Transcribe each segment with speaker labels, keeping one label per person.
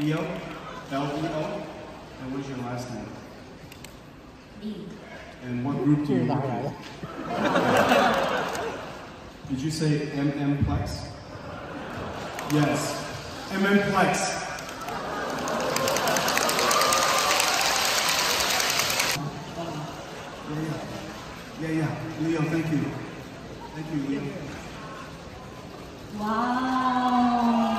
Speaker 1: Leo, L-E-O. And what's your last name?
Speaker 2: Lee.
Speaker 1: And what group do you work in? Did you say MMplex? Yes. MMplex. Yeah. Leo, thank you. Thank you, Leo.
Speaker 2: Wow.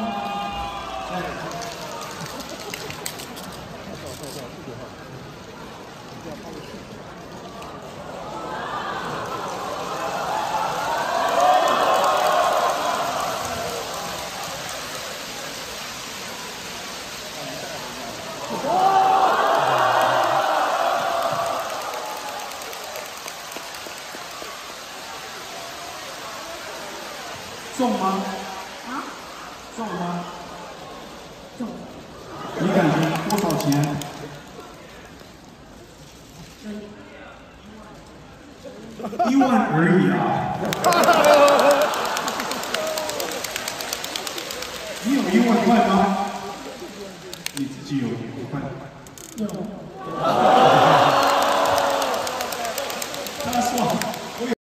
Speaker 1: 重吗？
Speaker 2: 啊？
Speaker 1: 重吗？
Speaker 2: 重。
Speaker 1: 你感觉多少钱？1万而已啊！你有1万块吗？你自己有1万？
Speaker 2: 有。